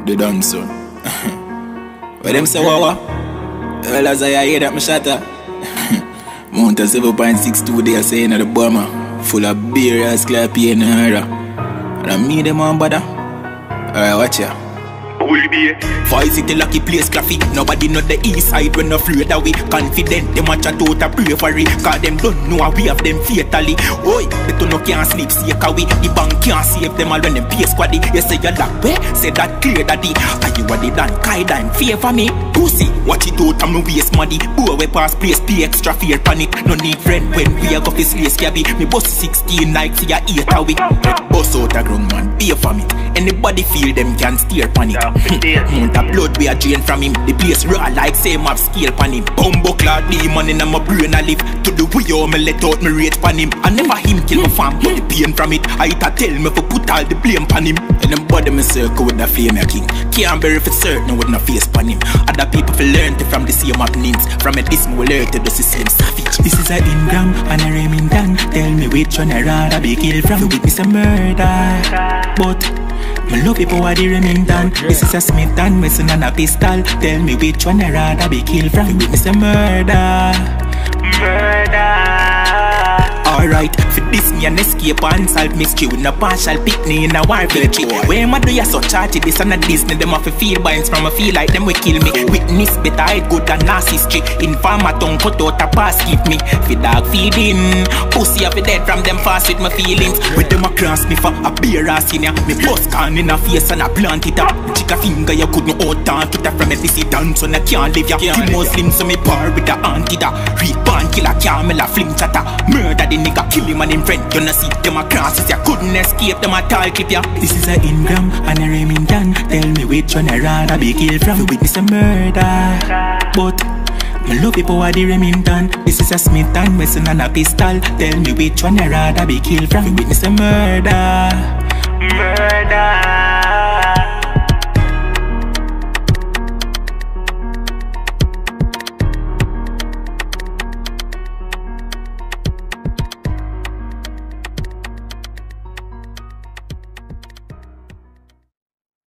The done son. Where them say wawa? Well, as I hear that me shatter. Mount a 7.62 they are saying at the bomber. Full of beer as clappy and hara. And I meet them on bother. Alright, watch ya. Five city lucky place claffy. Nobody know the east side when afraid that we confident. Them watch a total bravery. Cause them don't know how we have them fatally. Oi, they don't know can't sleep sick away. The bank can't save them all when them pay squaddy. You say you're that way, say that clear daddy. Are you what they done? Kaida and fear for me. Pussy, watch it out and me waste money. Boy we pass place, pay extra fear pan it. No need friend when we are go for slaves cabby. Me boss 16 like for your 8 away. Boss out a ground man, pay for me. Anybody feel them can steer pan it. The blood we are drained from him. The place raw like same have scale pan him. Bumbo clad demon in my brain I live. To the way how me let out me rage pan him. I never him kill my fam, but the pain from it I tell me for put all the blame pan him. And them body me circle with the fame king. Can't bury for certain with no face pan him. Other people feel learn from the same happenings. From a this me will learn to the same savage. This is a Ingram and a Remington. Tell me which one I rather be killed from. Witness a murder, but me love people what the Remington. This is a Smith and Wesson and a pistol. Tell me which one I rather be killed from. Witness a murder. Alright, for this me an escape and solve mystery with no partial picnic in a war victory. Where am I do ya so charty? This and a Disney. Them have to feel binds from a feel like them will kill me. Witness better hide good than narcissistry. Informer tongue cut out a pass give me. Fi dog feeding. Pussy have dead from them fast with my feelings. With them across me for a beer ass in ya. Me bust can in a face and a plant it up. Chica finger you couldn't out on to that from a dissident. So I can't live ya. The Muslim so me par with the anti-da. Read band killer camel a fling chatter. Murder the nigga kill him and him friend. You know see them a crosses ya couldn't escape them a tall clip ya. This is a Ingram and a Remington. Tell me which one I rather be killed from. You witness a murder, but me love people what the Remington. This is a Smith and Wesson and a pistol. Tell me which one I rather be killed from. You witness a murder.